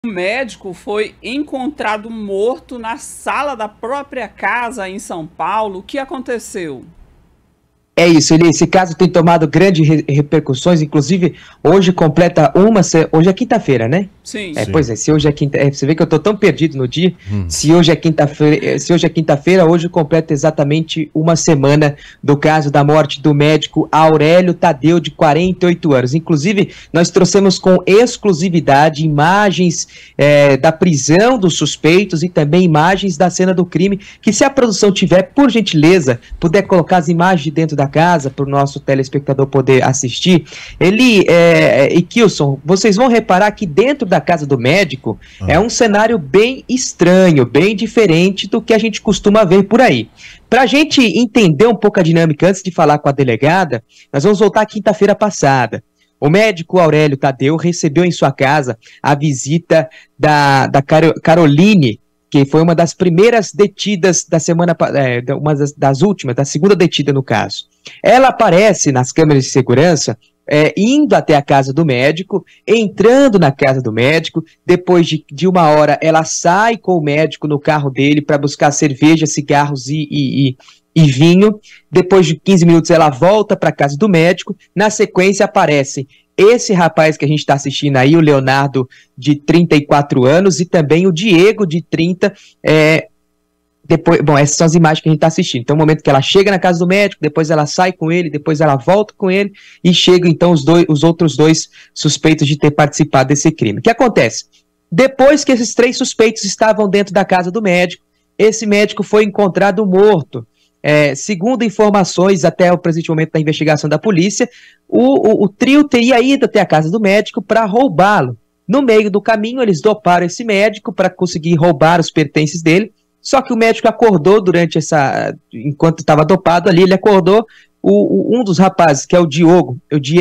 O médico foi encontrado morto na sala da própria casa em São Paulo. O que aconteceu? É isso, esse caso tem tomado grandes repercussões, inclusive hoje completa hoje é quinta-feira, né? Sim. Pois é, se hoje é quinta, você vê que eu tô tão perdido no dia, se hoje é quinta-feira, hoje completa exatamente uma semana do caso da morte do médico Aurélio Tadeu, de 48 anos. Inclusive, nós trouxemos com exclusividade imagens da prisão dos suspeitos e também imagens da cena do crime, que se a produção tiver, por gentileza, puder colocar as imagens de dentro da casa para o nosso telespectador poder assistir. E Kilson, vocês vão reparar que dentro da casa do médico é um cenário bem estranho, bem diferente do que a gente costuma ver por aí. Para a gente entender um pouco a dinâmica, antes de falar com a delegada, nós vamos voltar à quinta-feira passada. O médico Aurélio Tadeu recebeu em sua casa a visita da Caroline, que foi uma das primeiras detidas da semana, uma das últimas, da segunda detida no caso. Ela aparece nas câmeras de segurança, indo até a casa do médico, entrando na casa do médico. Depois de uma hora, ela sai com o médico no carro dele para buscar cerveja, cigarros e vinho. Depois de 15 minutos, ela volta para a casa do médico. Na sequência, aparecem esse rapaz que a gente está assistindo aí, o Leonardo, de 34 anos, e também o Diego, de 30. Essas são as imagens que a gente está assistindo. Então, o momento que ela chega na casa do médico, depois ela sai com ele, depois ela volta com ele, e chegam, então, os outros dois suspeitos de ter participado desse crime. O que acontece? Depois que esses 3 suspeitos estavam dentro da casa do médico, esse médico foi encontrado morto. Segundo informações até o presente momento da investigação da polícia, o trio teria ido até a casa do médico para roubá-lo. No meio do caminho, eles doparam esse médico para conseguir roubar os pertences dele, só que o médico acordou enquanto estava dopado ali, ele acordou, um dos rapazes, que é o Diego,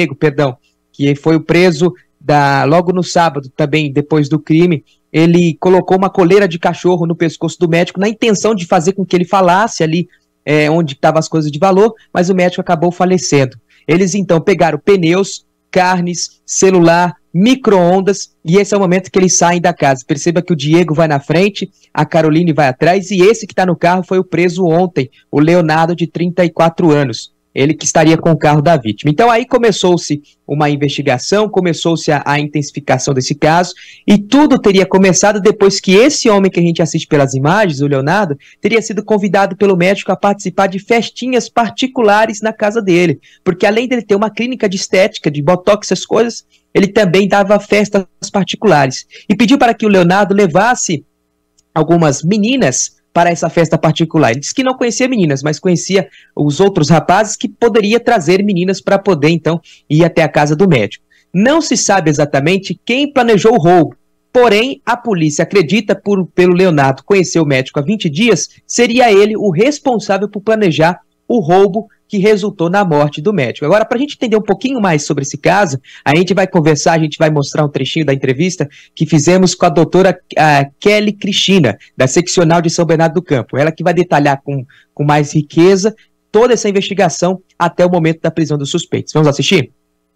que foi o preso logo no sábado, também depois do crime. Ele colocou uma coleira de cachorro no pescoço do médico, na intenção de fazer com que ele falasse ali onde estavam as coisas de valor, mas o médico acabou falecendo. Eles então pegaram pneus, carnes, celular, micro-ondas, e esse é o momento que eles saem da casa. Perceba que o Diego vai na frente, a Caroline vai atrás, e esse que está no carro foi o preso ontem, o Leonardo, de 34 anos. Ele que estaria com o carro da vítima. Então aí começou-se uma investigação, começou-se a intensificação desse caso, e tudo teria começado depois que esse homem que a gente assiste pelas imagens, o Leonardo, teria sido convidado pelo médico a participar de festinhas particulares na casa dele, porque além dele ter uma clínica de estética, de botox, essas coisas, ele também dava festas particulares, e pediu para que o Leonardo levasse algumas meninas para essa festa particular. Ele disse que não conhecia meninas, mas conhecia os outros rapazes, que poderia trazer meninas para poder, então, ir até a casa do médico. Não se sabe exatamente quem planejou o roubo, porém, a polícia acredita, pelo Leonardo conhecer o médico há 20 dias, seria ele o responsável por planejar o roubo que resultou na morte do médico. Agora, para a gente entender um pouquinho mais sobre esse caso, a gente vai conversar, a gente vai mostrar um trechinho da entrevista que fizemos com a doutora Kelly Cristina, da seccional de São Bernardo do Campo. Ela que vai detalhar com mais riqueza toda essa investigação até o momento da prisão dos suspeitos. Vamos assistir?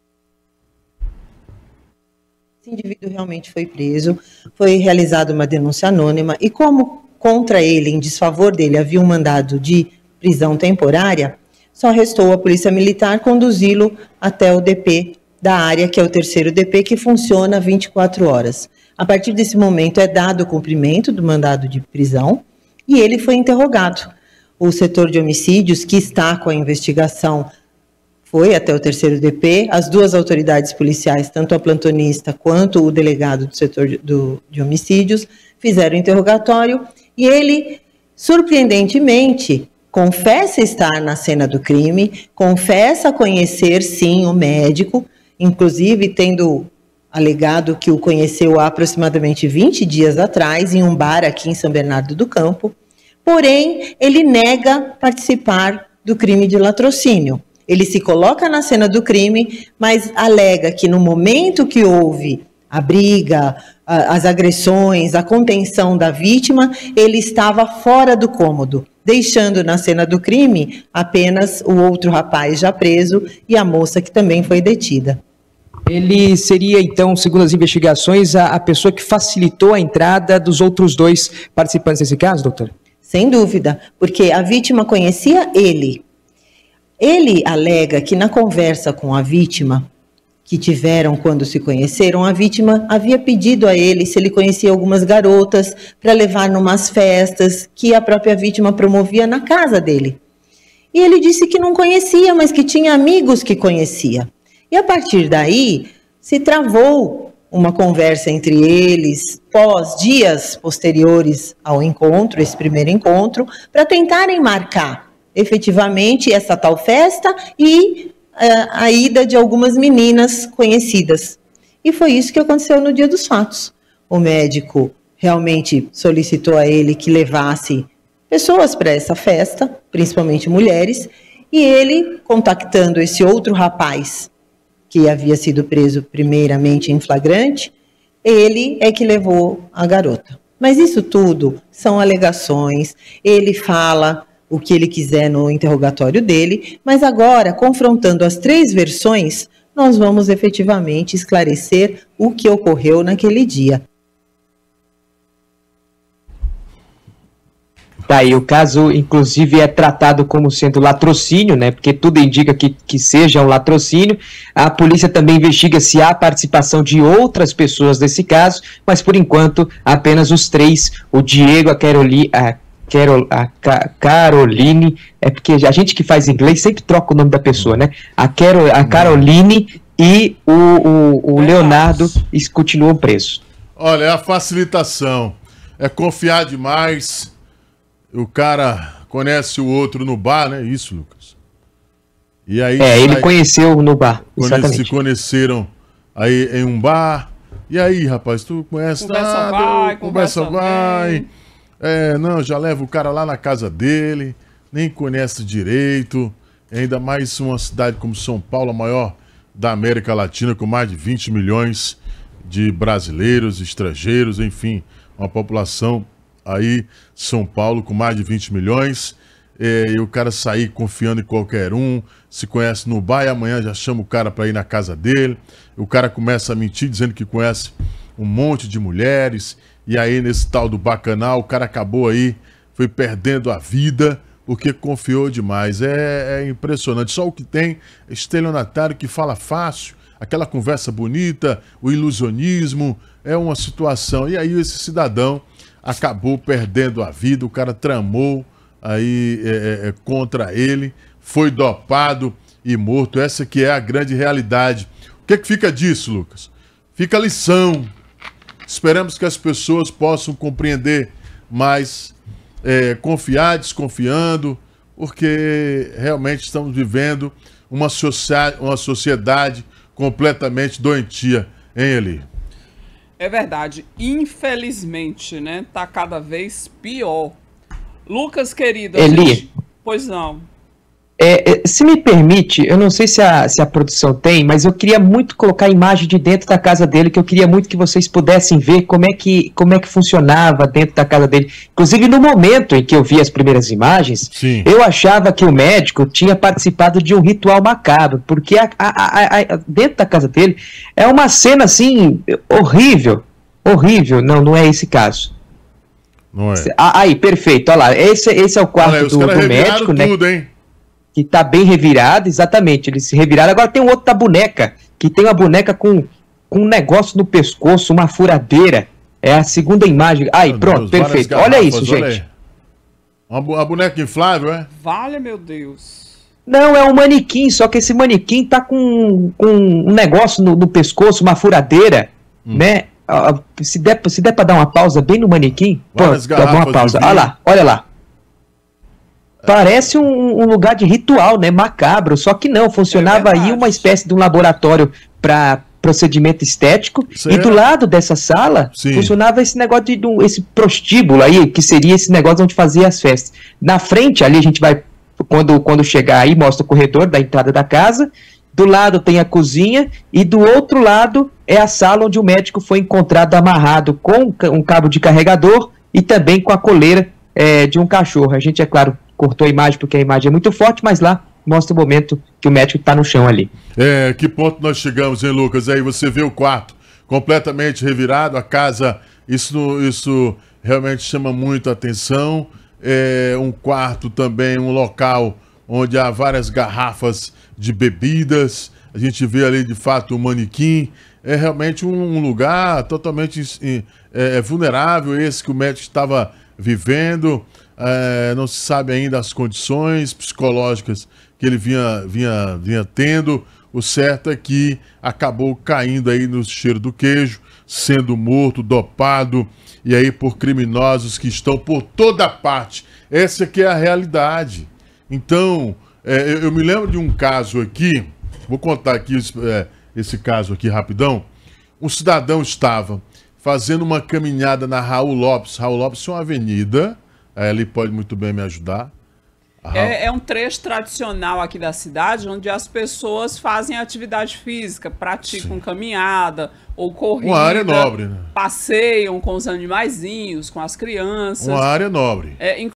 Esse indivíduo realmente foi preso, foi realizada uma denúncia anônima, e como contra ele, em desfavor dele, havia um mandado de prisão temporária, só restou a Polícia Militar conduzi-lo até o DP da área, que é o 3º DP, que funciona 24 horas. A partir desse momento é dado o cumprimento do mandado de prisão e ele foi interrogado. O setor de homicídios, que está com a investigação, foi até o 3º DP, as duas autoridades policiais, tanto a plantonista quanto o delegado do setor de homicídios, fizeram o interrogatório e ele, surpreendentemente, confessa estar na cena do crime, confessa conhecer, sim, o médico, inclusive tendo alegado que o conheceu há aproximadamente 20 dias atrás, em um bar aqui em São Bernardo do Campo, porém, ele nega participar do crime de latrocínio. Ele se coloca na cena do crime, mas alega que no momento que houve a briga, as agressões, a contenção da vítima, ele estava fora do cômodo, deixando na cena do crime apenas o outro rapaz já preso e a moça que também foi detida. Ele seria, então, segundo as investigações, a pessoa que facilitou a entrada dos outros 2 participantes desse caso, doutor? Sem dúvida, porque a vítima conhecia ele. Ele alega que na conversa com a vítima, que tiveram quando se conheceram, a vítima havia pedido a ele se ele conhecia algumas garotas para levar numas festas que a própria vítima promovia na casa dele. E ele disse que não conhecia, mas que tinha amigos que conhecia. E a partir daí, se travou uma conversa entre eles, dias posteriores ao encontro, esse primeiro encontro, para tentarem marcar efetivamente essa tal festa e a ida de algumas meninas conhecidas. E foi isso que aconteceu no dia dos fatos. O médico realmente solicitou a ele que levasse pessoas para essa festa, principalmente mulheres, e ele, contactando esse outro rapaz, que havia sido preso primeiramente em flagrante, ele é que levou a garota. Mas isso tudo são alegações, ele fala o que ele quiser no interrogatório dele, mas agora, confrontando as 3 versões, nós vamos efetivamente esclarecer o que ocorreu naquele dia. Tá, e o caso, inclusive, é tratado como sendo latrocínio, né? Porque tudo indica que seja um latrocínio. A polícia também investiga se há participação de outras pessoas nesse caso, mas por enquanto apenas os 3, o Diego, a Caroline, é porque a gente que faz inglês sempre troca o nome da pessoa, né? A Caroline e o Leonardo continuam presos. Olha, é a facilitação, é confiar demais. O cara conhece o outro no bar, né? Isso, Lucas. E aí ele conheceu no bar. Se conheceram aí em um bar. E aí, rapaz, tu conhece nada? Conversa vai. Não, já leva o cara lá na casa dele, nem conhece direito. Ainda mais uma cidade como São Paulo, a maior da América Latina, com mais de 20 milhões de brasileiros, estrangeiros, enfim, uma população aí, São Paulo, com mais de 20 milhões, e o cara sair confiando em qualquer um, se conhece no bar e amanhã já chama o cara para ir na casa dele, o cara começa a mentir dizendo que conhece um monte de mulheres, e aí nesse tal do bacanal, o cara acabou aí, foi perdendo a vida, porque confiou demais. É impressionante, só o que tem estelionatário que fala fácil, aquela conversa bonita, o ilusionismo, é uma situação, e aí esse cidadão acabou perdendo a vida, o cara tramou aí contra ele, foi dopado e morto. Essa que é a grande realidade. O que fica disso, Lucas? Fica a lição. Esperamos que as pessoas possam compreender mais, confiar, desconfiando, porque realmente estamos vivendo uma sociedade completamente doentia, hein, Eli? É verdade, infelizmente, né, tá cada vez pior. Lucas, querido, Eli, pois não. Se me permite, eu não sei se a produção tem, mas eu queria muito colocar a imagem de dentro da casa dele, que eu queria muito que vocês pudessem ver como é que funcionava dentro da casa dele. Inclusive, no momento em que eu vi as primeiras imagens, sim, eu achava que o médico tinha participado de um ritual macabro, porque dentro da casa dele é uma cena, assim, horrível. Horrível, não é esse caso. Não é. Aí, perfeito, olha lá, esse é o quarto do médico, né? Tudo, hein? Que tá bem revirado, exatamente, eles se reviraram. Agora tem um outro da boneca, que tem uma boneca com um negócio no pescoço, uma furadeira. É a segunda imagem. Aí, pronto, perfeito. Olha isso, gente. Uma boneca inflável, é? Vale, meu Deus. Não, é um manequim, só que esse manequim tá com um negócio no pescoço, uma furadeira, né? Se der pra dar uma pausa bem no manequim, pronto, dá uma pausa. Olha lá. Parece um lugar de ritual, né? Macabro, só que não, funcionava aí uma espécie de um laboratório para procedimento estético, e do lado dessa sala, sim, funcionava esse negócio esse prostíbulo aí, que seria esse negócio onde fazia as festas. Na frente ali a gente vai, quando chegar aí, mostra o corredor da entrada da casa, do lado tem a cozinha, e do outro lado é a sala onde o médico foi encontrado amarrado com um cabo de carregador e também com a coleira de um cachorro. A gente, é claro, cortou a imagem porque a imagem é muito forte, mas lá mostra o momento que o médico está no chão ali. Que ponto nós chegamos, hein, Lucas? Aí você vê o quarto completamente revirado, a casa, isso realmente chama muito a atenção. Um quarto também, um local onde há várias garrafas de bebidas. A gente vê ali, de fato, um manequim. É realmente um lugar totalmente vulnerável, esse que o médico estava vivendo. Não se sabe ainda as condições psicológicas que ele vinha tendo. O certo é que acabou caindo aí no cheiro do queijo, sendo morto, dopado, e aí por criminosos que estão por toda parte. Essa que é a realidade. Então, eu me lembro de um caso aqui, vou contar aqui esse caso aqui rapidão. Um cidadão estava fazendo uma caminhada na Raul Lopes. Raul Lopes é uma avenida, ele pode muito bem me ajudar. É um trecho tradicional aqui da cidade, onde as pessoas fazem atividade física, praticam caminhada ou corrida. Uma área nobre, né? Passeiam com os animaizinhos, com as crianças. Uma área nobre.